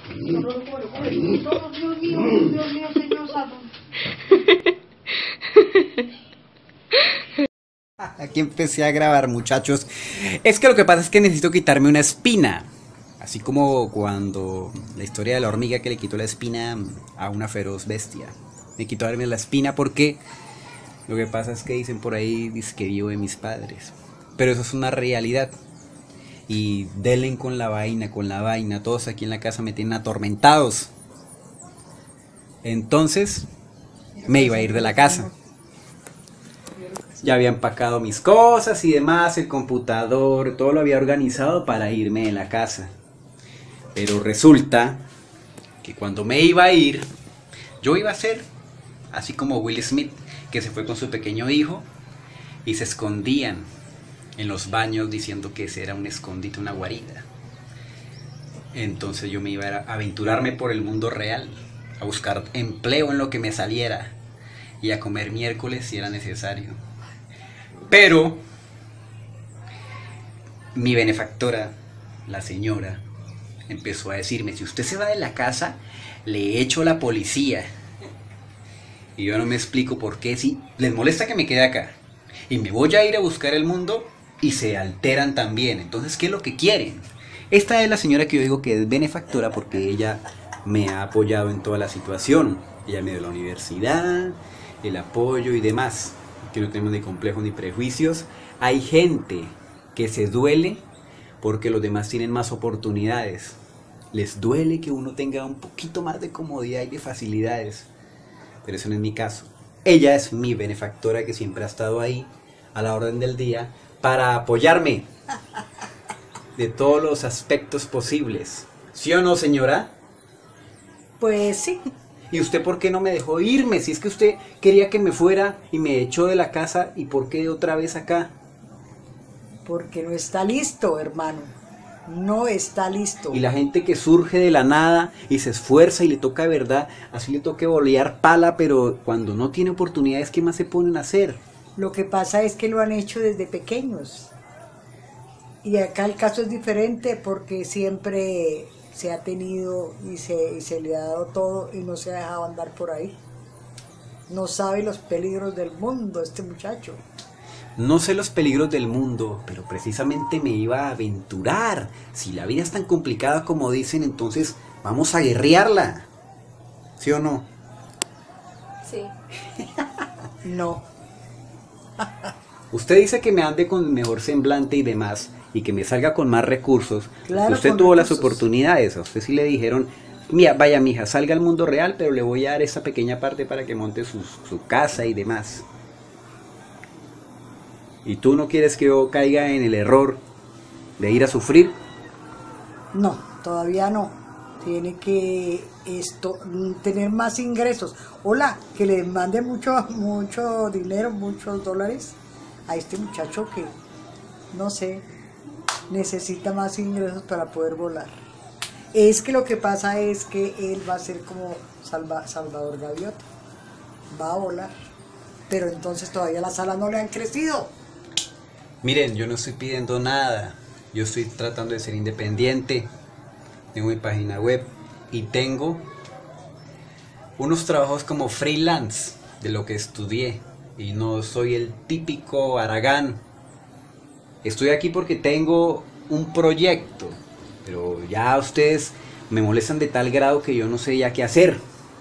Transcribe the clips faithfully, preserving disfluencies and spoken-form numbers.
No, no, no, no, no, Dios mío, Dios mío, señor santo. Aquí empecé a grabar, muchachos. Es que lo que pasa es que necesito quitarme una espina. Así como cuando la historia de la hormiga que le quitó la espina a una feroz bestia. Me quitó darme la espina porque lo que pasa es que dicen por ahí dice que vivo de mis padres. Pero eso es una realidad. Y delen con la vaina, con la vaina. Todos aquí en la casa me tienen atormentados. Entonces me iba a ir de la casa. Ya había empacado mis cosas y demás, el computador, todo lo había organizado para irme de la casa. Pero resulta que cuando me iba a ir, yo iba a ser así como Will Smith, que se fue con su pequeño hijo y se escondían en los baños diciendo que ese era un escondite, una guarida. Entonces yo me iba a aventurarme por el mundo real, a buscar empleo en lo que me saliera y a comer miércoles si era necesario. Pero mi benefactora, la señora, empezó a decirme: si usted se va de la casa, le echo a la policía. Y yo no me explico por qué. Si les molesta que me quede acá y me voy a ir a buscar el mundo, y se alteran también. Entonces, ¿qué es lo que quieren? Esta es la señora que yo digo que es benefactora porque ella me ha apoyado en toda la situación. Ella me dio la universidad, el apoyo y demás. Que no tenemos ni complejos ni prejuicios. Hay gente que se duele porque los demás tienen más oportunidades. Les duele que uno tenga un poquito más de comodidad y de facilidades. Pero eso no es mi caso. Ella es mi benefactora que siempre ha estado ahí a la orden del día para apoyarme de todos los aspectos posibles. ¿Sí o no, señora? Pues sí. ¿Y usted por qué no me dejó irme? Si es que usted quería que me fuera y me echó de la casa, ¿y por qué otra vez acá? Porque no está listo, hermano. No está listo. Y la gente que surge de la nada y se esfuerza y le toca de verdad, así le toca bolear pala, pero cuando no tiene oportunidades, ¿qué más se ponen a hacer? Lo que pasa es que lo han hecho desde pequeños. Y acá el caso es diferente porque siempre se ha tenido y se, y se le ha dado todo y no se ha dejado andar por ahí. No sabe los peligros del mundo este muchacho. No sé los peligros del mundo, pero precisamente me iba a aventurar. Si la vida es tan complicada como dicen, entonces vamos a guerrearla. ¿Sí o no? Sí. No. Usted dice que me ande con mejor semblante y demás, y que me salga con más recursos. Claro, usted con tuvo recursos. las oportunidades. A usted sí le dijeron: mira, vaya mija, salga al mundo real, pero le voy a dar esa pequeña parte para que monte su, su casa y demás. ¿Y tú no quieres que yo caiga en el error de ir a sufrir? No, todavía no. Tiene que esto tener más ingresos. Hola, que le mande mucho, mucho dinero, muchos dólares a este muchacho que, no sé, necesita más ingresos para poder volar. Es que lo que pasa es que él va a ser como Salva, Salvador Gaviota. Va a volar. Pero entonces todavía las alas no le han crecido. Miren, yo no estoy pidiendo nada. Yo estoy tratando de ser independiente. Tengo mi página web y tengo unos trabajos como freelance de lo que estudié. Y no soy el típico haragán. Estoy aquí porque tengo un proyecto. Pero ya ustedes me molestan de tal grado que yo no sé ya qué hacer.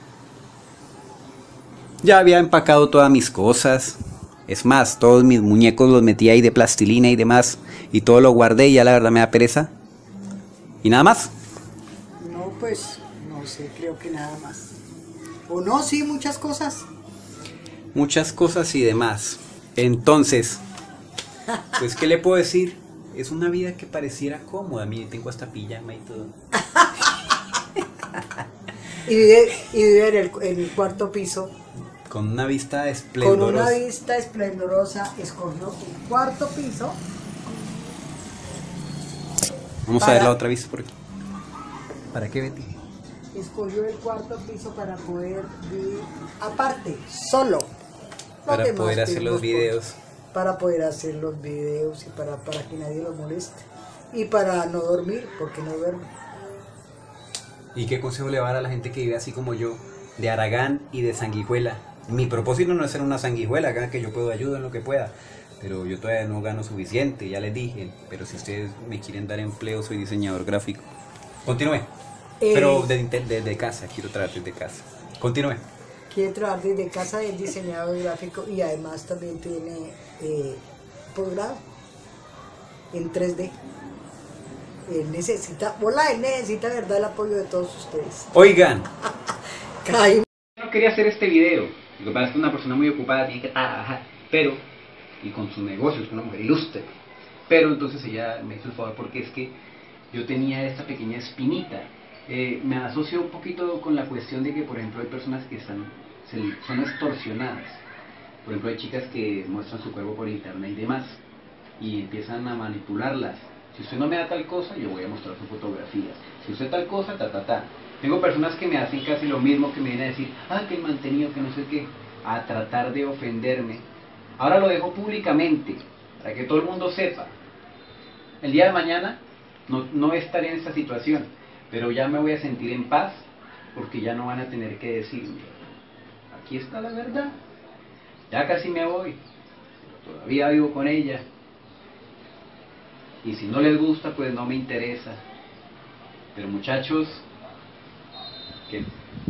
Ya había empacado todas mis cosas. Es más, todos mis muñecos los metí ahí de plastilina y demás. Y todo lo guardé y ya la verdad me da pereza. Y nada más. No, pues, no sé, creo que nada más. O no, sí, muchas cosas. Muchas cosas y demás. Entonces, pues, ¿qué le puedo decir? Es una vida que pareciera cómoda. Mire, tengo hasta pijama y todo. Y vive, y vive en, el, en el cuarto piso. Con una vista esplendorosa. Con una vista esplendorosa, escogió el cuarto piso. Vamos para, a ver la otra vista por aquí. ¿Para qué, Betty? Escogió el cuarto piso para poder vivir aparte, solo. Para demás poder hacer los vivimos videos. Por, para poder hacer los videos y para, para que nadie lo moleste. Y para no dormir, porque no duerme. ¿Y qué consejo le va a dar a la gente que vive así como yo, de Aragán y de Sanguijuela? Mi propósito no es ser una sanguijuela, acá que yo puedo ayudar en lo que pueda, pero yo todavía no gano suficiente, ya les dije, pero si ustedes me quieren dar empleo, soy diseñador gráfico. Continúe, Eh, pero desde de, de casa, quiero trabajar desde casa. Continúe. Quiere trabajar desde casa, es diseñador gráfico y además también tiene eh, posgrado en tres D. Él necesita, hola, él necesita, ¿verdad?, el apoyo de todos ustedes. Oigan, Caín. no quería hacer este video, lo que pasa es que una persona muy ocupada tiene que trabajar, pero, y con sus negocios, una mujer ilustre, pero entonces ella me hizo el favor porque es que yo tenía esta pequeña espinita. Eh, me asocio un poquito con la cuestión de que, por ejemplo, hay personas que están, se, son extorsionadas. Por ejemplo, hay chicas que muestran su cuerpo por internet y demás, y empiezan a manipularlas. Si usted no me da tal cosa, yo voy a mostrar sus fotografías. Si usted tal cosa, ta, ta, ta. Tengo personas que me hacen casi lo mismo, que me vienen a decir, ah, que el mantenido, que no sé qué, a tratar de ofenderme. Ahora lo dejo públicamente, para que todo el mundo sepa. El día de mañana no, no estaré en esta situación, pero ya me voy a sentir en paz, porque ya no van a tener que decirme, aquí está la verdad, ya casi me voy, pero todavía vivo con ella, y si no les gusta, pues no me interesa. Pero muchachos, que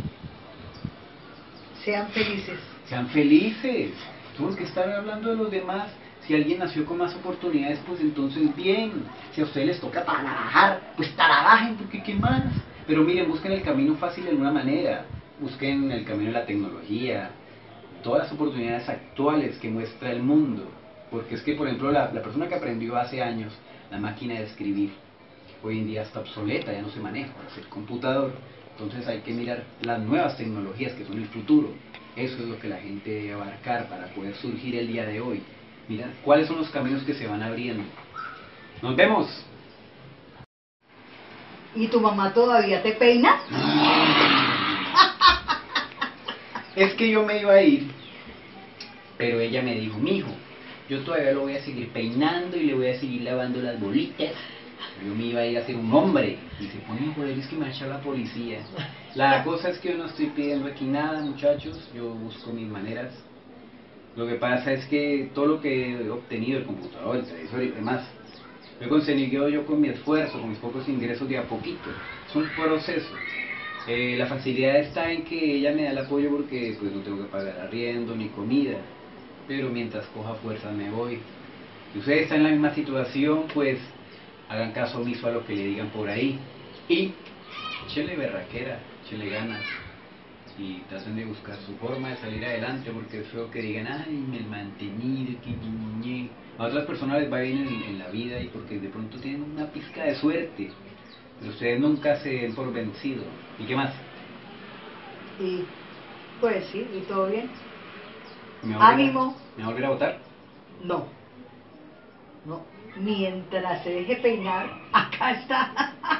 Sean felices. sean felices, ¿por qué estar hablando de los demás? Si alguien nació con más oportunidades, pues entonces bien. Si a ustedes les toca trabajar, pues trabajen, porque qué más. Pero miren, busquen el camino fácil de alguna manera, busquen el camino de la tecnología, todas las oportunidades actuales que muestra el mundo. Porque es que, por ejemplo, la, la persona que aprendió hace años la máquina de escribir, hoy en día está obsoleta, ya no se maneja, es el computador. Entonces hay que mirar las nuevas tecnologías que son el futuro. Eso es lo que la gente debe abarcar para poder surgir el día de hoy. Mirar cuáles son los caminos que se van abriendo. ¡Nos vemos! ¿Y tu mamá todavía te peina? Es que yo me iba a ir, pero ella me dijo, mijo, yo todavía lo voy a seguir peinando y le voy a seguir lavando las bolitas. Yo me iba a ir a ser un hombre. Y se pone, joder, es que me va a echar la policía. La cosa es que yo no estoy pidiendo aquí nada, muchachos. Yo busco mis maneras. Lo que pasa es que todo lo que he obtenido, el computador, el televisor y demás, lo he conseguido yo con mi esfuerzo, con mis pocos ingresos de a poquito. Es un proceso. Eh, la facilidad está en que ella me da el apoyo porque pues no tengo que pagar arriendo ni comida. Pero mientras coja fuerza me voy. Si ustedes están en la misma situación, pues hagan caso omiso a lo que le digan por ahí. Y échenle berraquera, échenle ganas. Y traten de buscar su forma de salir adelante, porque es feo que digan, ay, el mantenido, que ñe. A otras personas les va bien en, en la vida y porque de pronto tienen una pizca de suerte. Pero ustedes nunca se den por vencido. ¿Y qué más? Y pues sí, y todo bien. ¿Me va a volver a- Ánimo. ¿Me va a volver a votar? No. No. Mientras se deje peinar, acá está.